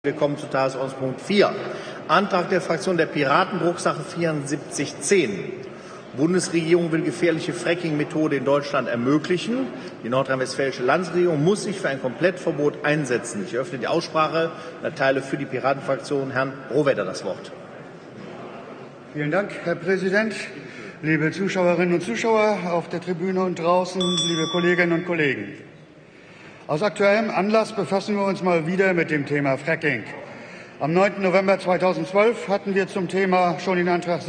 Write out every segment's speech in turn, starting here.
Wir kommen zu Tagesordnungspunkt 4. Antrag der Fraktion der Piraten, Drucksache 7410. Bundesregierung will gefährliche Fracking-Methode in Deutschland ermöglichen. Die nordrhein-westfälische Landesregierung muss sich für ein Komplettverbot einsetzen. Ich eröffne die Aussprache und erteile für die Piratenfraktion Herrn Rohwedder das Wort. Vielen Dank, Herr Präsident. Liebe Zuschauerinnen und Zuschauer auf der Tribüne und draußen, liebe Kolleginnen und Kollegen. Aus aktuellem Anlass befassen wir uns mal wieder mit dem Thema Fracking. Am 9. November 2012 hatten wir zum Thema schon den Antrag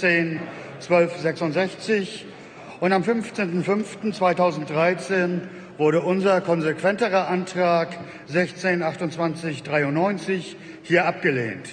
16-1266 und am 15.05.2013 wurde unser konsequenterer Antrag 16-2893 hier abgelehnt.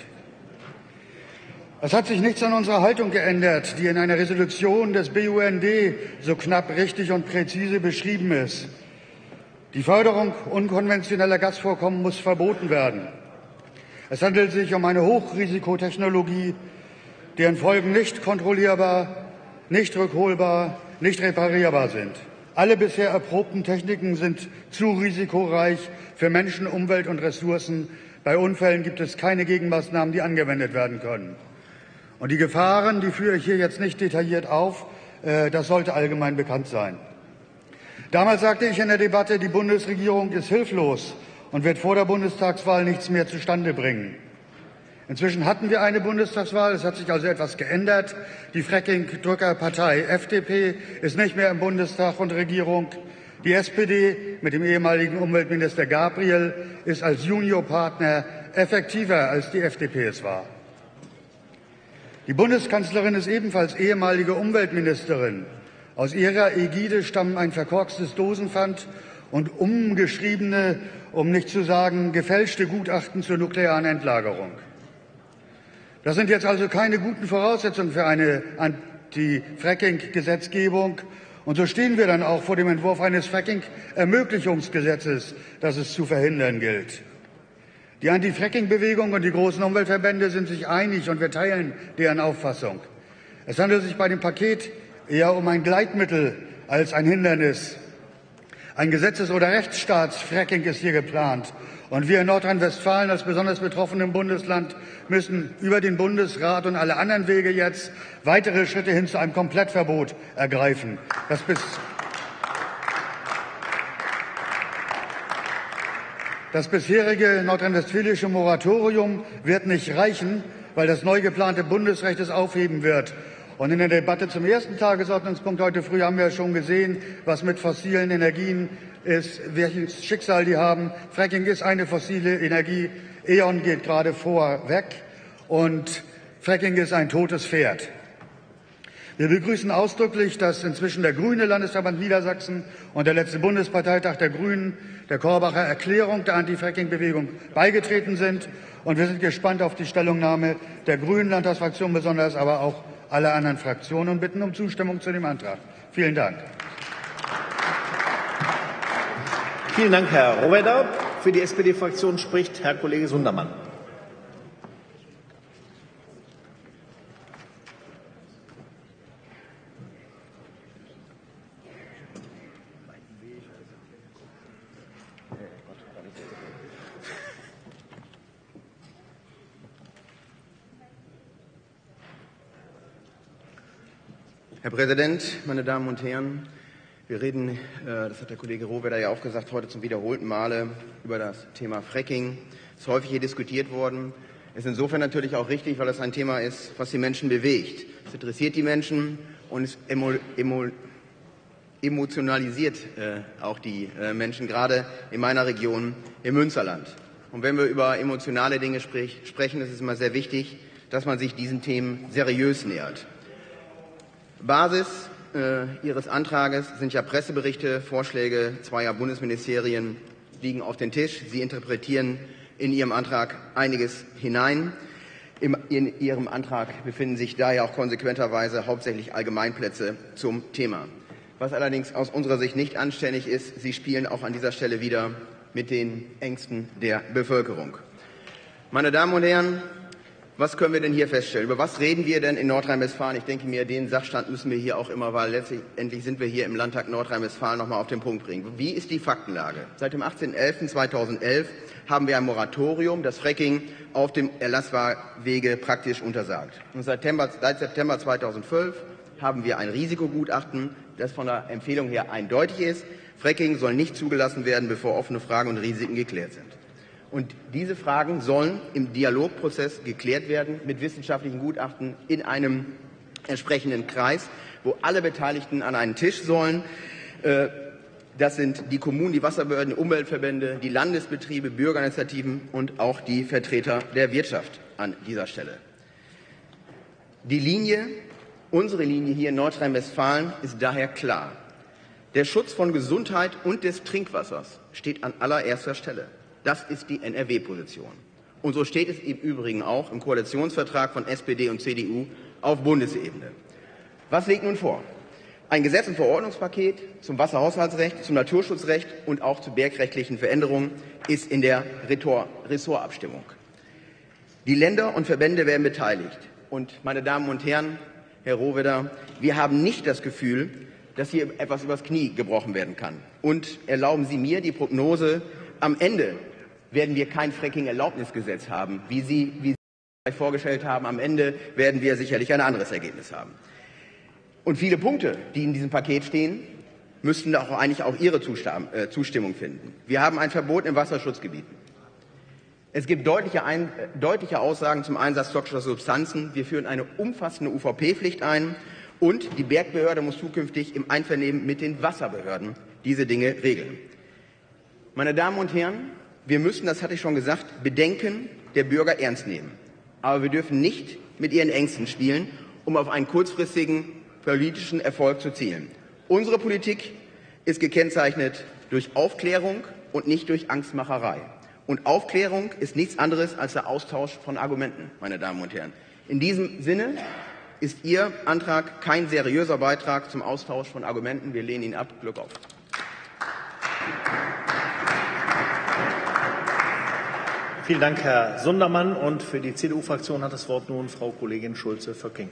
Es hat sich nichts an unserer Haltung geändert, die in einer Resolution des BUND so knapp richtig und präzise beschrieben ist. Die Förderung unkonventioneller Gasvorkommen muss verboten werden. Es handelt sich um eine Hochrisikotechnologie, deren Folgen nicht kontrollierbar, nicht rückholbar, nicht reparierbar sind. Alle bisher erprobten Techniken sind zu risikoreich für Menschen, Umwelt und Ressourcen. Bei Unfällen gibt es keine Gegenmaßnahmen, die angewendet werden können. Und die Gefahren, die führe ich hier jetzt nicht detailliert auf, das sollte allgemein bekannt sein. Damals sagte ich in der Debatte, die Bundesregierung ist hilflos und wird vor der Bundestagswahl nichts mehr zustande bringen. Inzwischen hatten wir eine Bundestagswahl, es hat sich also etwas geändert. Die Fracking-Drückerpartei FDP ist nicht mehr im Bundestag und Regierung. Die SPD mit dem ehemaligen Umweltminister Gabriel ist als Juniorpartner effektiver, als die FDP es war. Die Bundeskanzlerin ist ebenfalls ehemalige Umweltministerin. Aus ihrer Ägide stammen ein verkorkstes Dosenpfand und umgeschriebene, um nicht zu sagen gefälschte Gutachten zur nuklearen Endlagerung. Das sind jetzt also keine guten Voraussetzungen für eine Anti-Fracking-Gesetzgebung. Und so stehen wir dann auch vor dem Entwurf eines Fracking-Ermöglichungsgesetzes, das es zu verhindern gilt. Die Anti-Fracking-Bewegung und die großen Umweltverbände sind sich einig und wir teilen deren Auffassung. Es handelt sich bei dem Paket eher um ein Gleitmittel als ein Hindernis. Ein Gesetzes- oder Rechtsstaats-Fracking ist hier geplant. Und wir in Nordrhein-Westfalen als besonders betroffenem Bundesland müssen über den Bundesrat und alle anderen Wege jetzt weitere Schritte hin zu einem Komplettverbot ergreifen. Das bisherige nordrhein-westfälische Moratorium wird nicht reichen, weil das neu geplante Bundesrecht es aufheben wird. Und in der Debatte zum ersten Tagesordnungspunkt heute früh haben wir schon gesehen, was mit fossilen Energien ist, welches Schicksal die haben. Fracking ist eine fossile Energie. E.ON geht gerade vorweg und Fracking ist ein totes Pferd. Wir begrüßen ausdrücklich, dass inzwischen der Grüne Landesverband Niedersachsen und der letzte Bundesparteitag der Grünen der Korbacher Erklärung der Anti-Fracking-Bewegung beigetreten sind. Und wir sind gespannt auf die Stellungnahme der Grünen Landtagsfraktion besonders, aber auch aller anderen Fraktionen und bitten um Zustimmung zu dem Antrag. Vielen Dank. Vielen Dank, Herr Rohwedder. Für die SPD-Fraktion spricht Herr Kollege Sundermann. Herr Präsident, meine Damen und Herren! Wir reden, das hat der Kollege Rohwedder ja auch gesagt, heute zum wiederholten Male über das Thema Fracking. Es ist häufig hier diskutiert worden. Es ist insofern natürlich auch richtig, weil es ein Thema ist, was die Menschen bewegt. Es interessiert die Menschen und es emotionalisiert auch die Menschen, gerade in meiner Region im Münsterland. Und wenn wir über emotionale Dinge sprechen, ist es immer sehr wichtig, dass man sich diesen Themen seriös nähert. Basis Ihres Antrages sind ja Presseberichte, Vorschläge zweier Bundesministerien liegen auf dem Tisch. Sie interpretieren in Ihrem Antrag einiges hinein. In Ihrem Antrag befinden sich daher auch konsequenterweise hauptsächlich Allgemeinplätze zum Thema. Was allerdings aus unserer Sicht nicht anständig ist, Sie spielen auch an dieser Stelle wieder mit den Ängsten der Bevölkerung. Meine Damen und Herren, Was können wir denn hier feststellen? Über was reden wir denn in Nordrhein-Westfalen? Ich denke mir, den Sachstand müssen wir hier auch immer, weil letztendlich sind wir hier im Landtag Nordrhein-Westfalen, noch mal auf den Punkt bringen. Wie ist die Faktenlage? Seit dem 18.11.2011 haben wir ein Moratorium, das Fracking auf dem Erlasswege praktisch untersagt. Und seit September 2012 haben wir ein Risikogutachten, das von der Empfehlung her eindeutig ist. Fracking soll nicht zugelassen werden, bevor offene Fragen und Risiken geklärt sind. Und diese Fragen sollen im Dialogprozess geklärt werden mit wissenschaftlichen Gutachten in einem entsprechenden Kreis, wo alle Beteiligten an einen Tisch sollen. Das sind die Kommunen, die Wasserbehörden, die Umweltverbände, die Landesbetriebe, Bürgerinitiativen und auch die Vertreter der Wirtschaft an dieser Stelle. Unsere Linie hier in Nordrhein-Westfalen ist daher klar. Der Schutz von Gesundheit und des Trinkwassers steht an allererster Stelle. Das ist die NRW-Position. Und so steht es im Übrigen auch im Koalitionsvertrag von SPD und CDU auf Bundesebene. Was liegt nun vor? Ein Gesetz- und Verordnungspaket zum Wasserhaushaltsrecht, zum Naturschutzrecht und auch zu bergrechtlichen Veränderungen ist in der Ressortabstimmung. Die Länder und Verbände werden beteiligt. Und, meine Damen und Herren, Herr Rohwedder, wir haben nicht das Gefühl, dass hier etwas übers Knie gebrochen werden kann. Und erlauben Sie mir die Prognose, am Ende werden wir kein Fracking-Erlaubnisgesetz haben, wie Sie vorgestellt haben. Am Ende werden wir sicherlich ein anderes Ergebnis haben. Und viele Punkte, die in diesem Paket stehen, müssten eigentlich auch Ihre Zustimmung finden. Wir haben ein Verbot in Wasserschutzgebieten. Es gibt deutliche Aussagen zum Einsatz toxischer Substanzen. Wir führen eine umfassende UVP-Pflicht ein. Und die Bergbehörde muss zukünftig im Einvernehmen mit den Wasserbehörden diese Dinge regeln. Meine Damen und Herren, wir müssen, das hatte ich schon gesagt, Bedenken der Bürger ernst nehmen. Aber wir dürfen nicht mit ihren Ängsten spielen, um auf einen kurzfristigen politischen Erfolg zu zielen. Unsere Politik ist gekennzeichnet durch Aufklärung und nicht durch Angstmacherei. Und Aufklärung ist nichts anderes als der Austausch von Argumenten, meine Damen und Herren. In diesem Sinne ist Ihr Antrag kein seriöser Beitrag zum Austausch von Argumenten. Wir lehnen ihn ab. Glück auf. Vielen Dank, Herr Sundermann. Und für die CDU-Fraktion hat das Wort nun Frau Kollegin Schulze-Vöcking.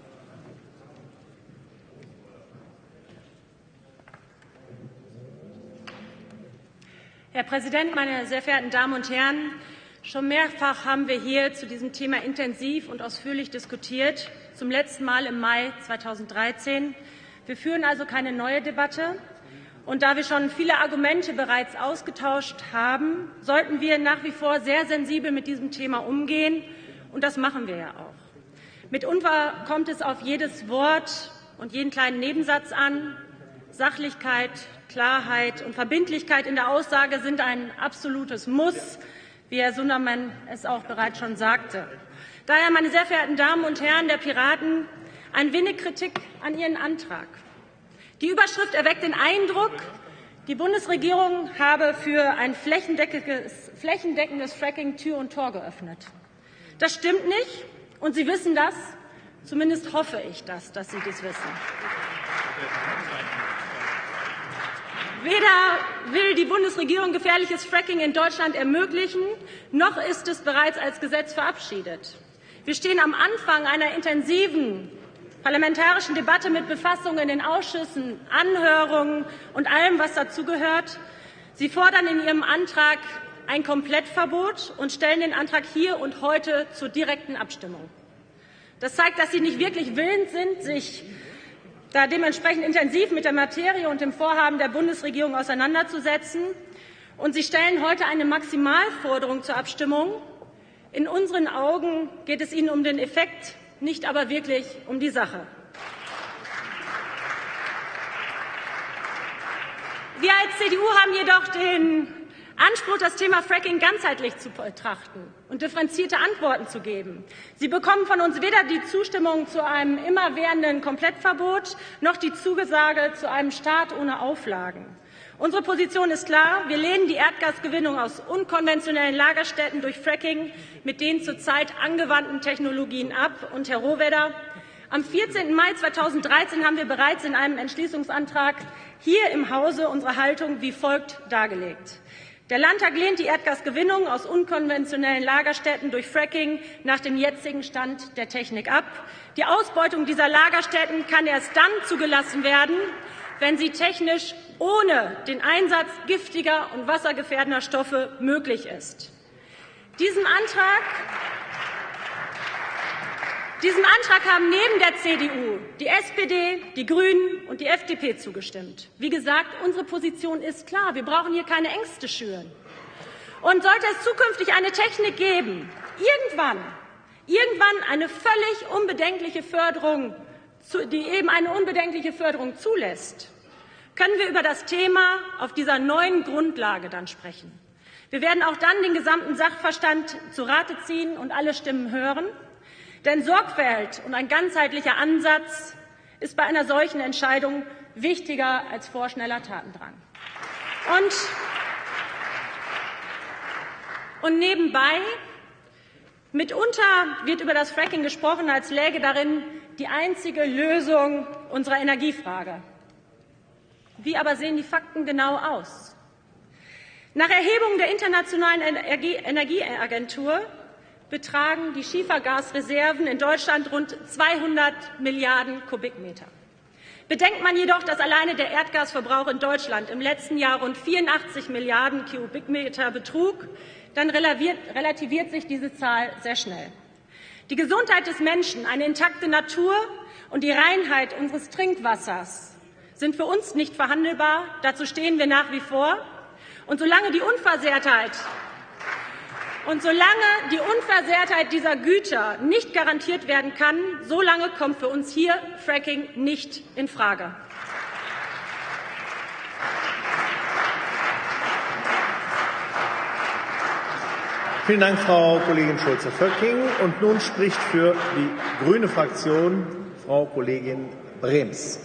Herr Präsident, meine sehr verehrten Damen und Herren! Schon mehrfach haben wir hier zu diesem Thema intensiv und ausführlich diskutiert, zum letzten Mal im Mai 2013. Wir führen also keine neue Debatte. Und da wir schon viele Argumente bereits ausgetauscht haben, sollten wir nach wie vor sehr sensibel mit diesem Thema umgehen. Und das machen wir ja auch. Mitunter kommt es auf jedes Wort und jeden kleinen Nebensatz an. Sachlichkeit, Klarheit und Verbindlichkeit in der Aussage sind ein absolutes Muss, wie Herr Sundermann es auch bereits schon sagte. Daher, meine sehr verehrten Damen und Herren der Piraten, ein wenig Kritik an Ihren Antrag. Die Überschrift erweckt den Eindruck, die Bundesregierung habe für ein flächendeckendes Fracking Tür und Tor geöffnet. Das stimmt nicht, und Sie wissen das. Zumindest hoffe ich das, dass Sie das wissen. Weder will die Bundesregierung gefährliches Fracking in Deutschland ermöglichen, noch ist es bereits als Gesetz verabschiedet. Wir stehen am Anfang einer intensiven parlamentarischen Debatte mit Befassung in den Ausschüssen, Anhörungen und allem, was dazugehört. Sie fordern in Ihrem Antrag ein Komplettverbot und stellen den Antrag hier und heute zur direkten Abstimmung. Das zeigt, dass Sie nicht wirklich willens sind, sich da dementsprechend intensiv mit der Materie und dem Vorhaben der Bundesregierung auseinanderzusetzen. Und Sie stellen heute eine Maximalforderung zur Abstimmung. In unseren Augen geht es Ihnen um den Effekt, nicht aber wirklich um die Sache. Wir als CDU haben jedoch den Anspruch, das Thema Fracking ganzheitlich zu betrachten und differenzierte Antworten zu geben. Sie bekommen von uns weder die Zustimmung zu einem immerwährenden Komplettverbot noch die Zusage zu einem Staat ohne Auflagen. Unsere Position ist klar. Wir lehnen die Erdgasgewinnung aus unkonventionellen Lagerstätten durch Fracking mit den zurzeit angewandten Technologien ab. Und, Herr Rohwedder, am 14. Mai 2013 haben wir bereits in einem Entschließungsantrag hier im Hause unsere Haltung wie folgt dargelegt. Der Landtag lehnt die Erdgasgewinnung aus unkonventionellen Lagerstätten durch Fracking nach dem jetzigen Stand der Technik ab. Die Ausbeutung dieser Lagerstätten kann erst dann zugelassen werden, wenn sie technisch ohne den Einsatz giftiger und wassergefährdender Stoffe möglich ist. Diesem Antrag haben neben der CDU die SPD, die Grünen und die FDP zugestimmt. Wie gesagt, unsere Position ist klar. Wir brauchen hier keine Ängste schüren. Und sollte es zukünftig eine Technik geben, irgendwann eine völlig unbedenkliche Förderung, die eben eine unbedenkliche Förderung zulässt, können wir über das Thema auf dieser neuen Grundlage dann sprechen. Wir werden auch dann den gesamten Sachverstand zu Rate ziehen und alle Stimmen hören. Denn Sorgfalt und ein ganzheitlicher Ansatz ist bei einer solchen Entscheidung wichtiger als vorschneller Tatendrang. Und nebenbei, mitunter wird über das Fracking gesprochen, als läge darin die einzige Lösung unserer Energiefrage. Wie aber sehen die Fakten genau aus? Nach Erhebung der Internationalen Energieagentur betragen die Schiefergasreserven in Deutschland rund 200 Milliarden Kubikmeter. Bedenkt man jedoch, dass alleine der Erdgasverbrauch in Deutschland im letzten Jahr rund 84 Milliarden Kubikmeter betrug, dann relativiert sich diese Zahl sehr schnell. Die Gesundheit des Menschen, eine intakte Natur und die Reinheit unseres Trinkwassers sind für uns nicht verhandelbar. Dazu stehen wir nach wie vor. Und solange die Unversehrtheit dieser Güter nicht garantiert werden kann, solange kommt für uns hier Fracking nicht in Frage. Vielen Dank, Frau Kollegin Schulze-Völking. Und nun spricht für die Grüne Fraktion Frau Kollegin Brems.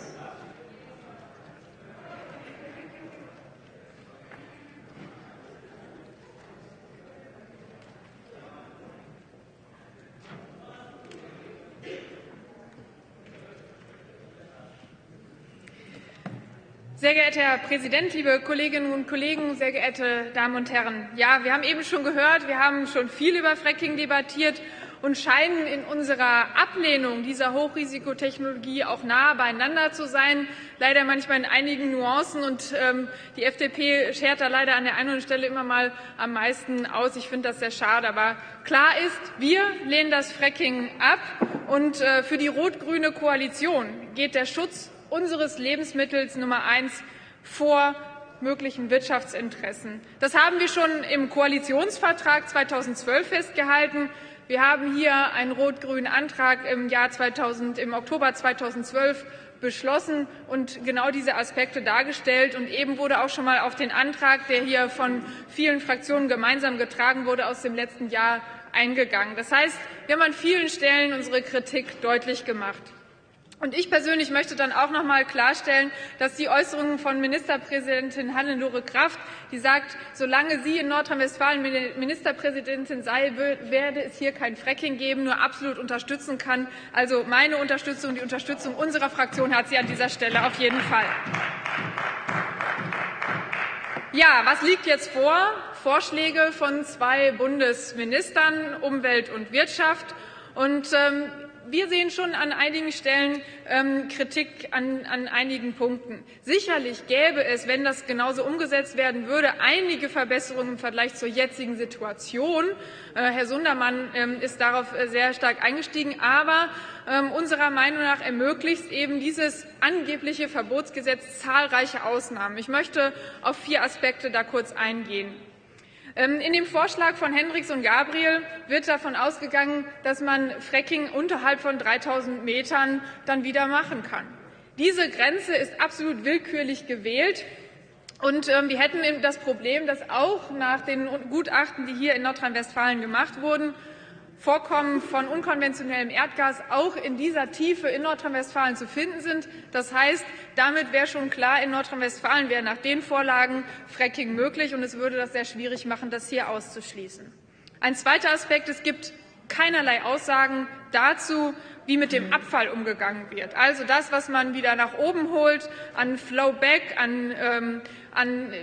Sehr geehrter Herr Präsident, liebe Kolleginnen und Kollegen, sehr geehrte Damen und Herren! Ja, wir haben eben schon gehört, wir haben schon viel über Fracking debattiert und scheinen in unserer Ablehnung dieser Hochrisikotechnologie auch nah beieinander zu sein, leider manchmal in einigen Nuancen. Und die FDP schert da leider an der einen oder anderen Stelle immer mal am meisten aus. Ich finde das sehr schade. Aber klar ist, wir lehnen das Fracking ab. Und für die rot-grüne Koalition geht der Schutz unseres Lebensmittels Nummer 1 vor möglichen Wirtschaftsinteressen. Das haben wir schon im Koalitionsvertrag 2012 festgehalten. Wir haben hier einen rot-grünen Antrag im Oktober 2012 beschlossen und genau diese Aspekte dargestellt. Und eben wurde auch schon mal auf den Antrag, der hier von vielen Fraktionen gemeinsam getragen wurde, aus dem letzten Jahr eingegangen. Das heißt, wir haben an vielen Stellen unsere Kritik deutlich gemacht. Und ich persönlich möchte dann auch noch mal klarstellen, dass die Äußerungen von Ministerpräsidentin Hannelore Kraft, die sagt, solange sie in Nordrhein-Westfalen Ministerpräsidentin sei, werde es hier kein Fracking geben, nur absolut unterstützen kann. Also meine Unterstützung, die Unterstützung unserer Fraktion hat sie an dieser Stelle auf jeden Fall. Ja, was liegt jetzt vor? Vorschläge von 2 Bundesministern, Umwelt und Wirtschaft. Und wir sehen schon an einigen Stellen Kritik an einigen Punkten. Sicherlich gäbe es, wenn das genauso umgesetzt werden würde, einige Verbesserungen im Vergleich zur jetzigen Situation. Herr Sundermann ist darauf sehr stark eingestiegen. Aber unserer Meinung nach ermöglicht eben dieses angebliche Verbotsgesetz zahlreiche Ausnahmen. Ich möchte auf 4 Aspekte da kurz eingehen. In dem Vorschlag von Hendricks und Gabriel wird davon ausgegangen, dass man Fracking unterhalb von 3.000 Metern dann wieder machen kann. Diese Grenze ist absolut willkürlich gewählt. Und wir hätten das Problem, dass auch nach den Gutachten, die hier in Nordrhein-Westfalen gemacht wurden, Vorkommen von unkonventionellem Erdgas auch in dieser Tiefe in Nordrhein-Westfalen zu finden sind. Das heißt, damit wäre schon klar, in Nordrhein-Westfalen wäre nach den Vorlagen Fracking möglich, und es würde das sehr schwierig machen, das hier auszuschließen. Ein zweiter Aspekt: Es gibt keinerlei Aussagen dazu, wie mit dem Abfall umgegangen wird. Also das, was man wieder nach oben holt, an Flowback, an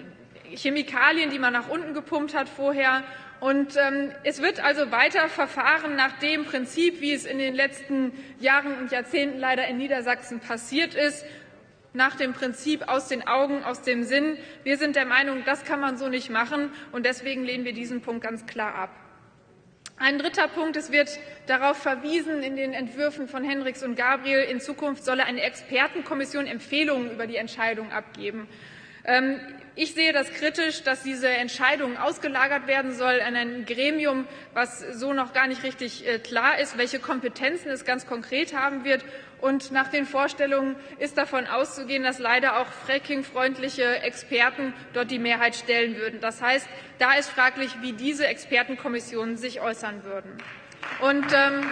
Chemikalien, die man nach unten gepumpt hat vorher. Und es wird also weiter verfahren nach dem Prinzip, wie es in den letzten Jahren und Jahrzehnten leider in Niedersachsen passiert ist, nach dem Prinzip aus den Augen, aus dem Sinn. Wir sind der Meinung, das kann man so nicht machen, und deswegen lehnen wir diesen Punkt ganz klar ab. Ein dritter Punkt: Es wird darauf verwiesen in den Entwürfen von Henriks und Gabriel, in Zukunft solle eine Expertenkommission Empfehlungen über die Entscheidung abgeben. Ich sehe das kritisch, dass diese Entscheidung ausgelagert werden soll an ein Gremium, was so noch gar nicht richtig klar ist, welche Kompetenzen es ganz konkret haben wird. Und nach den Vorstellungen ist davon auszugehen, dass leider auch fracking-freundliche Experten dort die Mehrheit stellen würden. Das heißt, da ist fraglich, wie diese Expertenkommissionen sich äußern würden. Und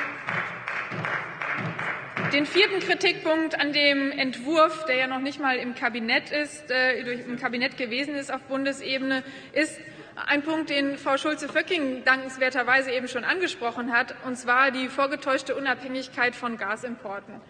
den vierten Kritikpunkt an dem Entwurf, der ja noch nicht mal im Kabinett gewesen ist auf Bundesebene, ist ein Punkt, den Frau Schulze-Vöcking dankenswerterweise eben schon angesprochen hat, und zwar die vorgetäuschte Unabhängigkeit von Gasimporten.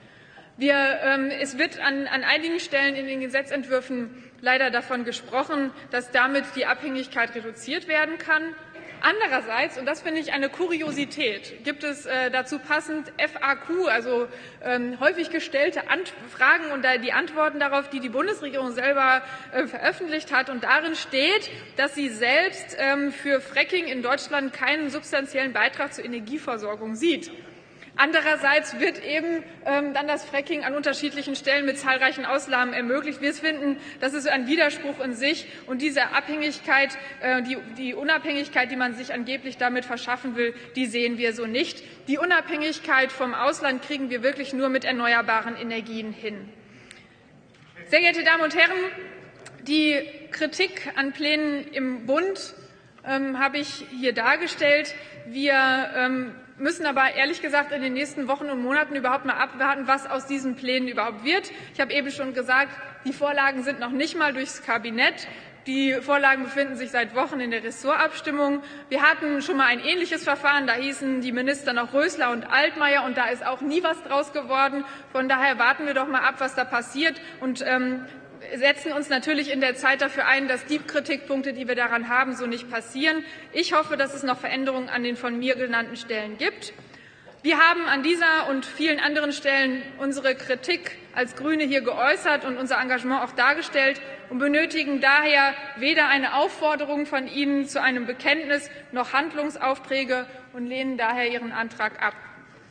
Es wird an einigen Stellen in den Gesetzentwürfen leider davon gesprochen, dass damit die Abhängigkeit reduziert werden kann. Andererseits, und das finde ich eine Kuriosität, gibt es dazu passend FAQ, also häufig gestellte Fragen und die Antworten darauf, die die Bundesregierung selber veröffentlicht hat. Und darin steht, dass sie selbst für Fracking in Deutschland keinen substanziellen Beitrag zur Energieversorgung sieht. Andererseits wird eben dann das Fracking an unterschiedlichen Stellen mit zahlreichen Ausnahmen ermöglicht. Wir finden, das ist ein Widerspruch in sich, und diese Abhängigkeit, die Unabhängigkeit, die man sich angeblich damit verschaffen will, die sehen wir so nicht. Die Unabhängigkeit vom Ausland kriegen wir wirklich nur mit erneuerbaren Energien hin. Sehr geehrte Damen und Herren, die Kritik an Plänen im Bund habe ich hier dargestellt. Wir müssen aber ehrlich gesagt in den nächsten Wochen und Monaten überhaupt mal abwarten, was aus diesen Plänen überhaupt wird. Ich habe eben schon gesagt, die Vorlagen sind noch nicht mal durchs Kabinett. Die Vorlagen befinden sich seit Wochen in der Ressortabstimmung. Wir hatten schon mal ein ähnliches Verfahren. Da hießen die Minister noch Rösler und Altmaier, und da ist auch nie was draus geworden. Von daher warten wir doch mal ab, was da passiert, und setzen uns natürlich in der Zeit dafür ein, dass die Kritikpunkte, die wir daran haben, so nicht passieren. Ich hoffe, dass es noch Veränderungen an den von mir genannten Stellen gibt. Wir haben an dieser und vielen anderen Stellen unsere Kritik als Grüne hier geäußert und unser Engagement auch dargestellt und benötigen daher weder eine Aufforderung von Ihnen zu einem Bekenntnis noch Handlungsaufträge und lehnen daher Ihren Antrag ab.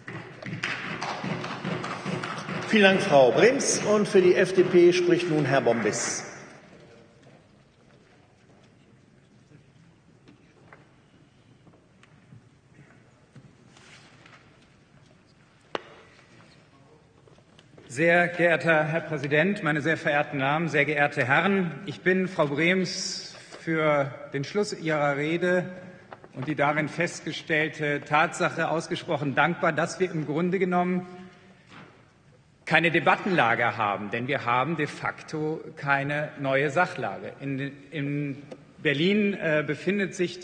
Vielen Dank, Frau Brems. Und für die FDP spricht nun Herr Bombis. Sehr geehrter Herr Präsident, meine sehr verehrten Damen, sehr geehrte Herren! Ich bin Frau Brems für den Schluss ihrer Rede und die darin festgestellte Tatsache ausgesprochen dankbar, dass wir im Grunde genommen keine Debattenlage haben, denn wir haben de facto keine neue Sachlage. In Berlin befindet sich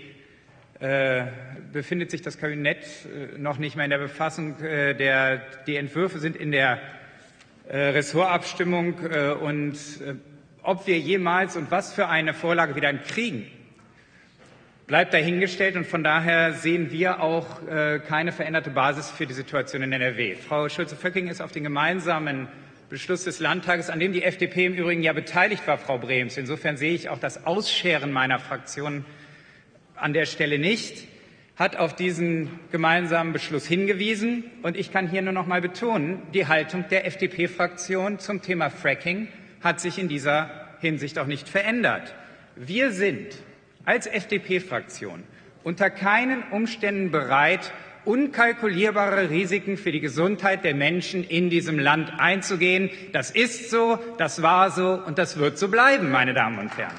das Kabinett noch nicht mehr in der Befassung. Die Entwürfe sind in der Ressortabstimmung, und ob wir jemals und was für eine Vorlage wir dann kriegen, bleibt dahingestellt, und von daher sehen wir auch keine veränderte Basis für die Situation in NRW. Frau Schulze-Vöcking ist auf den gemeinsamen Beschluss des Landtages, an dem die FDP im Übrigen ja beteiligt war, Frau Brems. Insofern sehe ich auch das Ausscheren meiner Fraktion an der Stelle nicht, hat auf diesen gemeinsamen Beschluss hingewiesen. Und ich kann hier nur noch mal betonen, die Haltung der FDP-Fraktion zum Thema Fracking hat sich in dieser Hinsicht auch nicht verändert. Wir sind als FDP-Fraktion unter keinen Umständen bereit, unkalkulierbare Risiken für die Gesundheit der Menschen in diesem Land einzugehen. Das ist so, das war so und das wird so bleiben, meine Damen und Herren.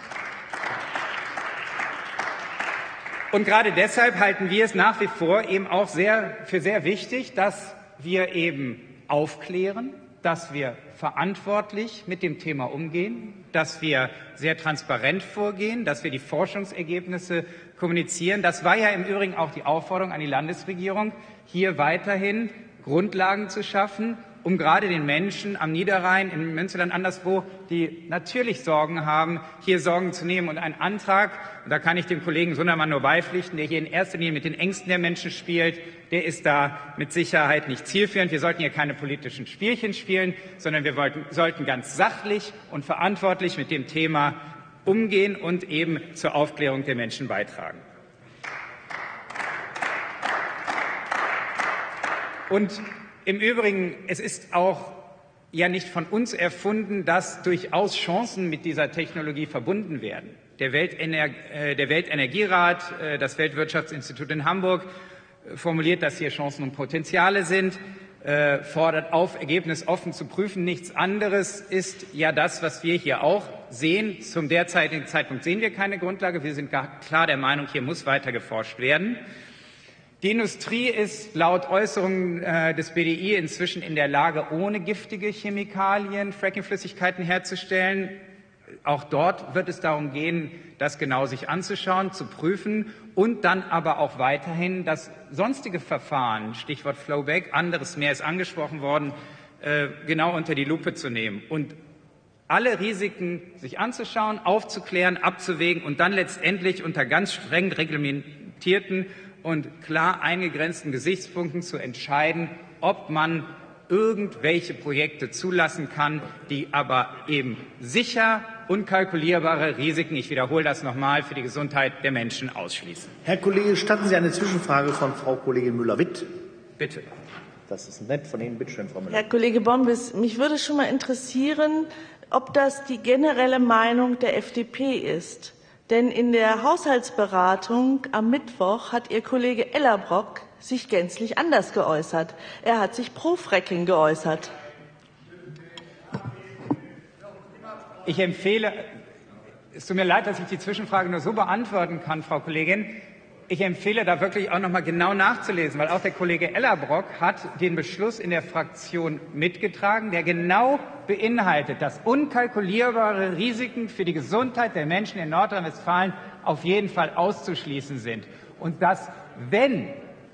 Und gerade deshalb halten wir es nach wie vor eben auch für sehr wichtig, dass wir eben aufklären, dass wir verantwortlich mit dem Thema umgehen, dass wir sehr transparent vorgehen, dass wir die Forschungsergebnisse kommunizieren. Das war ja im Übrigen auch die Aufforderung an die Landesregierung, hier weiterhin Grundlagen zu schaffen, um gerade den Menschen am Niederrhein, im Münsterland, anderswo, die natürlich Sorgen haben, hier Sorgen zu nehmen. Und ein Antrag, und da kann ich dem Kollegen Sundermann nur beipflichten, der hier in erster Linie mit den Ängsten der Menschen spielt, der ist da mit Sicherheit nicht zielführend. Wir sollten hier keine politischen Spielchen spielen, sondern wir sollten ganz sachlich und verantwortlich mit dem Thema umgehen und eben zur Aufklärung der Menschen beitragen. Und im Übrigen, es ist auch ja nicht von uns erfunden, dass durchaus Chancen mit dieser Technologie verbunden werden. Der Weltenergierat, das Weltwirtschaftsinstitut in Hamburg formuliert, dass hier Chancen und Potenziale sind, fordert auf, ergebnisoffen zu prüfen. Nichts anderes ist ja das, was wir hier auch sehen. Zum derzeitigen Zeitpunkt sehen wir keine Grundlage. Wir sind klar der Meinung, hier muss weiter geforscht werden. Die Industrie ist laut Äußerungen des BDI inzwischen in der Lage, ohne giftige Chemikalien Frackingflüssigkeiten herzustellen. Auch dort wird es darum gehen, das genau sich anzuschauen, zu prüfen und dann aber auch weiterhin das sonstige Verfahren, Stichwort Flowback, anderes mehr ist angesprochen worden, genau unter die Lupe zu nehmen und alle Risiken sich anzuschauen, aufzuklären, abzuwägen und dann letztendlich unter ganz streng reglementierten und klar eingegrenzten Gesichtspunkten zu entscheiden, ob man irgendwelche Projekte zulassen kann, die aber eben sicher unkalkulierbare Risiken, ich wiederhole das nochmal, für die Gesundheit der Menschen ausschließen. Herr Kollege, gestatten Sie eine Zwischenfrage von Frau Kollegin Müller-Witt? Bitte. Das ist nett von Ihnen. Bitte schön, Frau Müller. Herr Kollege Bombes, mich würde schon mal interessieren, ob das die generelle Meinung der FDP ist. Denn in der Haushaltsberatung am Mittwoch hat Ihr Kollege Ellerbrock sich gänzlich anders geäußert. Er hat sich pro Fracking geäußert. Ich empfehle, es tut mir leid, dass ich die Zwischenfrage nur so beantworten kann, Frau Kollegin. Ich empfehle, da wirklich auch noch mal genau nachzulesen, weil auch der Kollege Ellerbrock hat den Beschluss in der Fraktion mitgetragen, der genau beinhaltet, dass unkalkulierbare Risiken für die Gesundheit der Menschen in Nordrhein-Westfalen auf jeden Fall auszuschließen sind. Und dass, wenn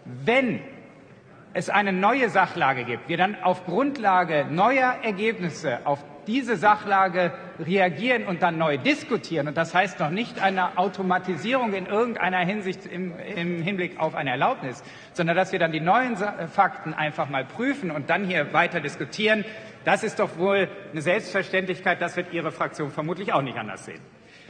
es eine neue Sachlage gibt, wir dann auf Grundlage neuer Ergebnisse auf diese Sachlage reagieren und dann neu diskutieren. Und das heißt noch nicht eine Automatisierung in irgendeiner Hinsicht im Hinblick auf eine Erlaubnis, sondern dass wir dann die neuen Fakten einfach mal prüfen und dann hier weiter diskutieren. Das ist doch wohl eine Selbstverständlichkeit. Das wird Ihre Fraktion vermutlich auch nicht anders sehen.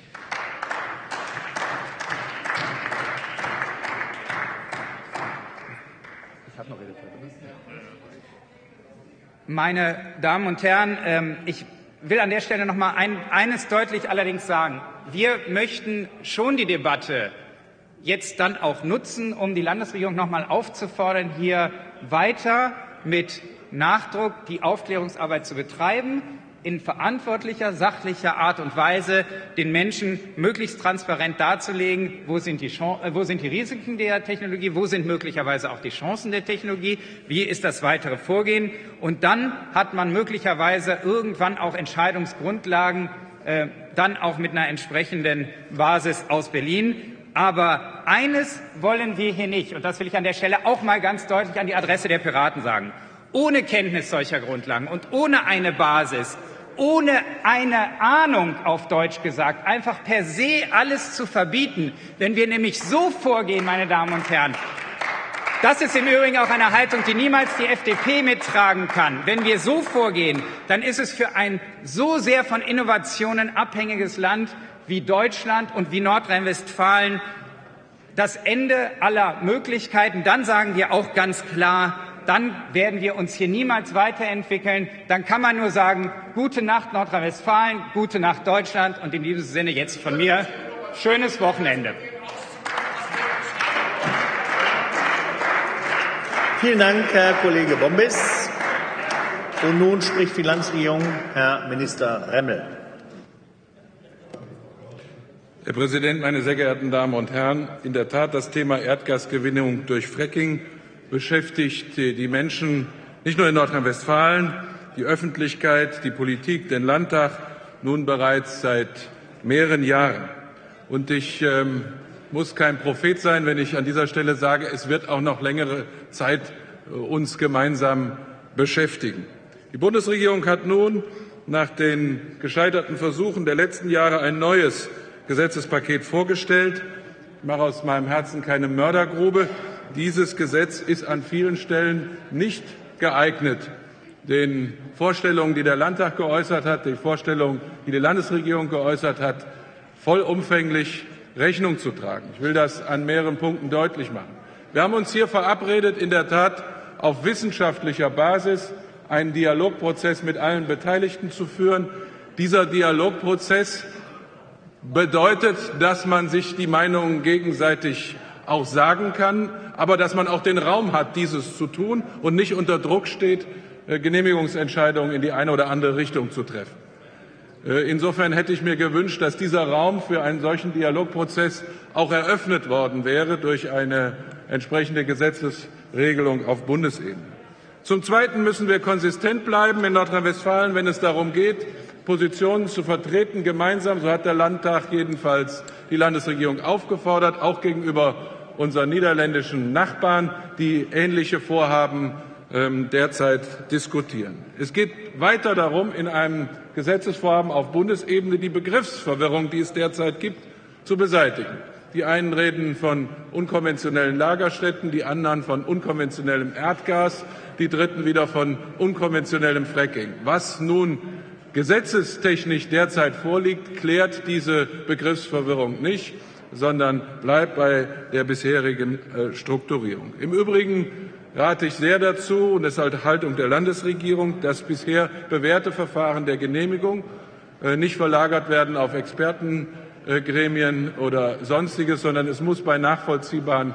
Meine Damen und Herren, ich will an der Stelle noch mal eines deutlich allerdings sagen. Wir möchten schon die Debatte jetzt dann auch nutzen, um die Landesregierung noch mal aufzufordern, hier weiter mit Nachdruck die Aufklärungsarbeit zu betreiben, in verantwortlicher, sachlicher Art und Weise den Menschen möglichst transparent darzulegen, wo sind die Risiken der Technologie, wo sind möglicherweise auch die Chancen der Technologie, wie ist das weitere Vorgehen. Und dann hat man möglicherweise irgendwann auch Entscheidungsgrundlagen, dann auch mit einer entsprechenden Basis aus Berlin. Aber eines wollen wir hier nicht, und das will ich an der Stelle auch mal ganz deutlich an die Adresse der Piraten sagen. Ohne Kenntnis solcher Grundlagen und ohne eine Basis, ohne eine Ahnung, auf Deutsch gesagt, einfach per se alles zu verbieten. Wenn wir nämlich so vorgehen, meine Damen und Herren, das ist im Übrigen auch eine Haltung, die niemals die FDP mittragen kann. Wenn wir so vorgehen, dann ist es für ein so sehr von Innovationen abhängiges Land wie Deutschland und wie Nordrhein-Westfalen das Ende aller Möglichkeiten. Dann sagen wir auch ganz klar, dann werden wir uns hier niemals weiterentwickeln. Dann kann man nur sagen, gute Nacht Nordrhein-Westfalen, gute Nacht Deutschland und in diesem Sinne jetzt von mir schönes Wochenende. Vielen Dank, Herr Kollege Bombes. Und nun spricht die Landesregierung Herr Minister Remmel. Herr Präsident, meine sehr geehrten Damen und Herren! In der Tat, das Thema Erdgasgewinnung durch Fracking beschäftigt die Menschen nicht nur in Nordrhein-Westfalen, die Öffentlichkeit, die Politik, den Landtag nun bereits seit mehreren Jahren. Und ich muss kein Prophet sein, wenn ich an dieser Stelle sage, es wird auch noch längere Zeit uns gemeinsam beschäftigen. Die Bundesregierung hat nun nach den gescheiterten Versuchen der letzten Jahre ein neues Gesetzespaket vorgestellt. Ich mache aus meinem Herzen keine Mördergrube. Dieses Gesetz ist an vielen Stellen nicht geeignet, den Vorstellungen, die der Landtag geäußert hat, die Vorstellungen, die die Landesregierung geäußert hat, vollumfänglich Rechnung zu tragen. Ich will das an mehreren Punkten deutlich machen. Wir haben uns hier verabredet, in der Tat auf wissenschaftlicher Basis einen Dialogprozess mit allen Beteiligten zu führen. Dieser Dialogprozess bedeutet, dass man sich die Meinungen gegenseitig auch sagen kann, aber dass man auch den Raum hat, dieses zu tun und nicht unter Druck steht, Genehmigungsentscheidungen in die eine oder andere Richtung zu treffen. Insofern hätte ich mir gewünscht, dass dieser Raum für einen solchen Dialogprozess auch eröffnet worden wäre durch eine entsprechende Gesetzesregelung auf Bundesebene. Zum Zweiten müssen wir konsistent bleiben in Nordrhein-Westfalen, wenn es darum geht, Positionen zu vertreten, gemeinsam. So hat der Landtag jedenfalls die Landesregierung aufgefordert, auch gegenüber unseren niederländischen Nachbarn, die ähnliche Vorhaben derzeit diskutieren. Es geht weiter darum, in einem Gesetzesvorhaben auf Bundesebene die Begriffsverwirrung, die es derzeit gibt, zu beseitigen. Die einen reden von unkonventionellen Lagerstätten, die anderen von unkonventionellem Erdgas, die Dritten wieder von unkonventionellem Fracking. Was nun gesetzestechnisch derzeit vorliegt, klärt diese Begriffsverwirrung nicht, sondern bleibt bei der bisherigen Strukturierung. Im Übrigen rate ich sehr dazu, und das ist halt Haltung der Landesregierung, dass bisher bewährte Verfahren der Genehmigung nicht verlagert werden auf Expertengremien oder Sonstiges, sondern es muss bei nachvollziehbaren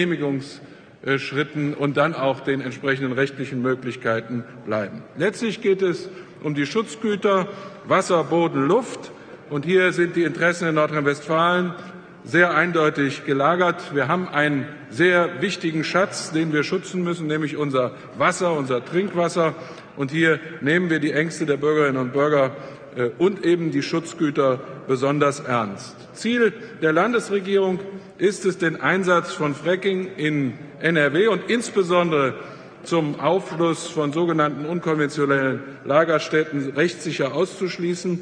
Genehmigungsschritten und dann auch den entsprechenden rechtlichen Möglichkeiten bleiben. Letztlich geht es um die Schutzgüter Wasser, Boden, Luft. Und hier sind die Interessen in Nordrhein-Westfalen sehr eindeutig gelagert. Wir haben einen sehr wichtigen Schatz, den wir schützen müssen, nämlich unser Wasser, unser Trinkwasser. Und hier nehmen wir die Ängste der Bürgerinnen und Bürger und eben die Schutzgüter besonders ernst. Ziel der Landesregierung ist es, den Einsatz von Fracking in NRW und insbesondere zum Aufschluss von sogenannten unkonventionellen Lagerstätten rechtssicher auszuschließen,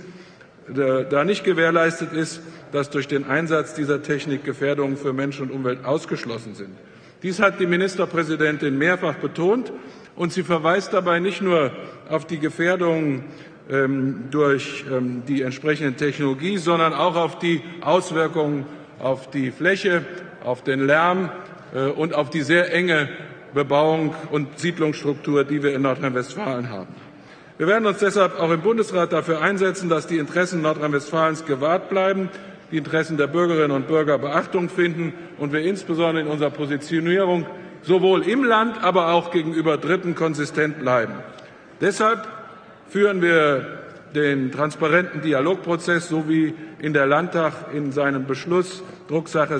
da nicht gewährleistet ist, dass durch den Einsatz dieser Technik Gefährdungen für Mensch und Umwelt ausgeschlossen sind. Dies hat die Ministerpräsidentin mehrfach betont, und sie verweist dabei nicht nur auf die Gefährdungen durch die entsprechende Technologie, sondern auch auf die Auswirkungen auf die Fläche, auf den Lärm und auf die sehr enge Bebauung und Siedlungsstruktur, die wir in Nordrhein-Westfalen haben. Wir werden uns deshalb auch im Bundesrat dafür einsetzen, dass die Interessen Nordrhein-Westfalens gewahrt bleiben, die Interessen der Bürgerinnen und Bürger Beachtung finden und wir insbesondere in unserer Positionierung sowohl im Land, aber auch gegenüber Dritten konsistent bleiben. Deshalb führen wir den transparenten Dialogprozess, so wie ihn der Landtag in seinem Beschluss Drucksache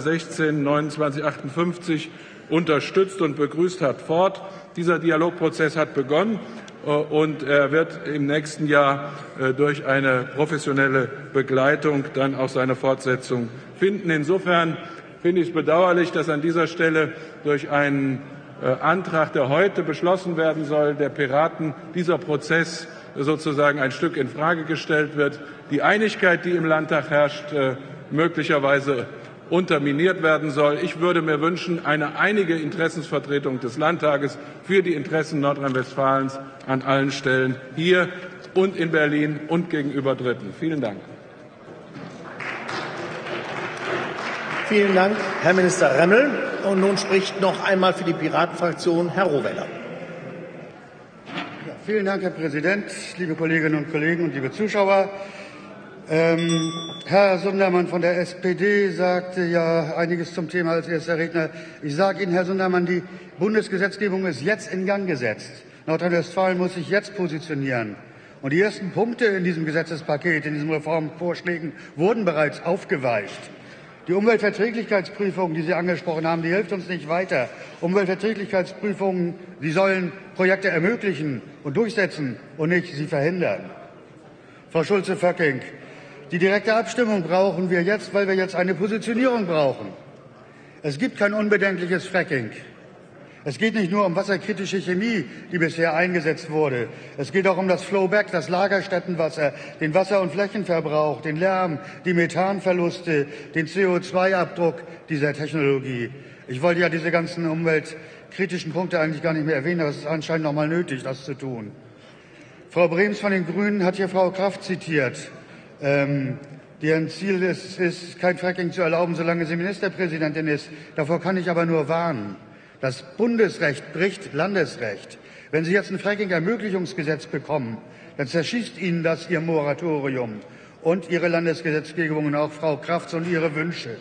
16-2958 unterstützt und begrüßt hat, fort. Dieser Dialogprozess hat begonnen und er wird im nächsten Jahr durch eine professionelle Begleitung dann auch seine Fortsetzung finden. Insofern finde ich es bedauerlich, dass an dieser Stelle durch einen Antrag, der heute beschlossen werden soll, der Piraten, dieser Prozess sozusagen ein Stück in Frage gestellt wird. Die Einigkeit, die im Landtag herrscht, möglicherweise unterminiert werden soll. Ich würde mir wünschen, eine einige Interessensvertretung des Landtages für die Interessen Nordrhein-Westfalens an allen Stellen, hier und in Berlin und gegenüber Dritten. Vielen Dank. Vielen Dank, Herr Minister Remmel. Und nun spricht noch einmal für die Piratenfraktion Herr Rohwedder. Ja, vielen Dank, Herr Präsident, liebe Kolleginnen und Kollegen und liebe Zuschauer. Herr Sundermann von der SPD sagte ja einiges zum Thema als erster Redner. Ich sage Ihnen, Herr Sundermann, die Bundesgesetzgebung ist jetzt in Gang gesetzt. Nordrhein-Westfalen muss sich jetzt positionieren. Und die ersten Punkte in diesem Gesetzespaket, in diesen Reformvorschlägen, wurden bereits aufgeweicht. Die Umweltverträglichkeitsprüfung, die Sie angesprochen haben, die hilft uns nicht weiter. Umweltverträglichkeitsprüfungen, die sollen Projekte ermöglichen und durchsetzen und nicht sie verhindern. Frau Schulze-Vöcking, die direkte Abstimmung brauchen wir jetzt, weil wir jetzt eine Positionierung brauchen. Es gibt kein unbedenkliches Fracking. Es geht nicht nur um wasserkritische Chemie, die bisher eingesetzt wurde. Es geht auch um das Flowback, das Lagerstättenwasser, den Wasser- und Flächenverbrauch, den Lärm, die Methanverluste, den CO2-Abdruck dieser Technologie. Ich wollte ja diese ganzen umweltkritischen Punkte eigentlich gar nicht mehr erwähnen, aber es ist anscheinend noch mal nötig, das zu tun. Frau Brems von den Grünen hat hier Frau Kraft zitiert. Deren Ziel ist, kein Fracking zu erlauben, solange sie Ministerpräsidentin ist. Davor kann ich aber nur warnen. Das Bundesrecht bricht Landesrecht. Wenn Sie jetzt ein Fracking-Ermöglichungsgesetz bekommen, dann zerschießt Ihnen das Ihr Moratorium und Ihre Landesgesetzgebung und auch Frau Krafts und Ihre Wünsche.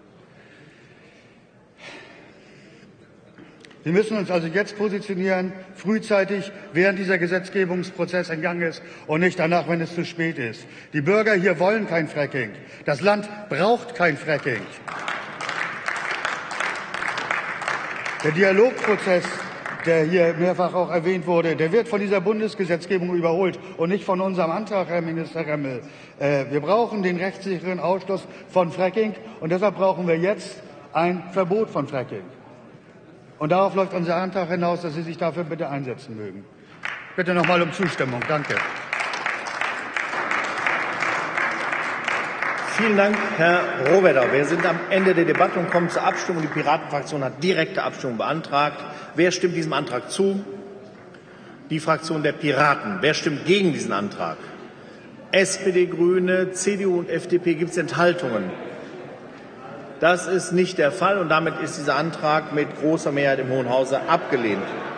Wir müssen uns also jetzt positionieren, frühzeitig, während dieser Gesetzgebungsprozess in Gang ist und nicht danach, wenn es zu spät ist. Die Bürger hier wollen kein Fracking. Das Land braucht kein Fracking. Der Dialogprozess, der hier mehrfach auch erwähnt wurde, der wird von dieser Bundesgesetzgebung überholt und nicht von unserem Antrag, Herr Minister Remmel. Wir brauchen den rechtssicheren Ausschluss von Fracking und deshalb brauchen wir jetzt ein Verbot von Fracking. Und darauf läuft unser Antrag hinaus, dass Sie sich dafür bitte einsetzen mögen. Bitte noch mal um Zustimmung. Danke. Vielen Dank, Herr Rohwedder. Wir sind am Ende der Debatte und kommen zur Abstimmung. Die Piratenfraktion hat direkte Abstimmung beantragt. Wer stimmt diesem Antrag zu? Die Fraktion der Piraten. Wer stimmt gegen diesen Antrag? SPD, Grüne, CDU und FDP. Gibt es Enthaltungen? Das ist nicht der Fall, und damit ist dieser Antrag mit großer Mehrheit im Hohen Hause abgelehnt.